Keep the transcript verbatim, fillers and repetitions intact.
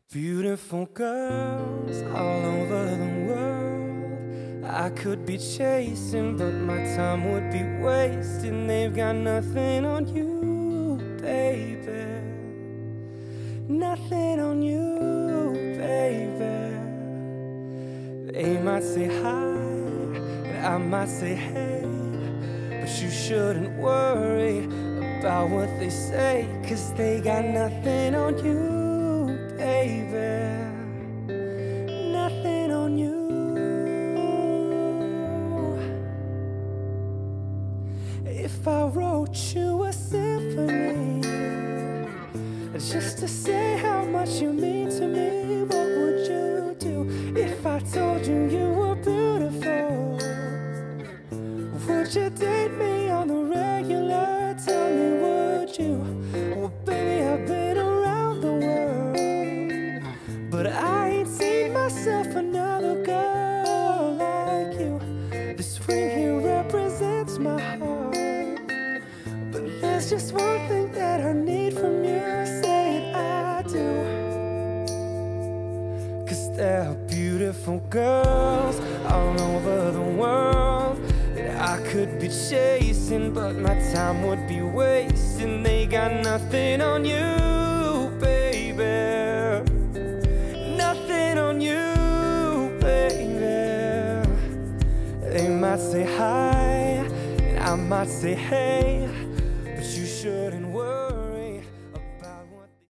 Beautiful girls all over the world I could be chasing, but my time would be wasting. They've got nothing on you, baby. Nothing on you, baby. They might say hi, and I might say hey, but you shouldn't worry about what they say, 'cause they got nothing on you, baby. Nothing on you. If I wrote you a symphony just to say how much you mean to me, what would you do? If I told you you were beautiful, would you date me on the regular? Tell me, would you? Well, baby, I've been around the world, but I ain't seen myself another girl like you. This ring here represents my heart, but there's just one thing that I need from you. Say it, I do. 'Cause there are beautiful girls all over the world that I could be chasing, but my time would be wasting. They got nothing on you, baby. Nothing on you, baby. They might say hi, and I might say hey,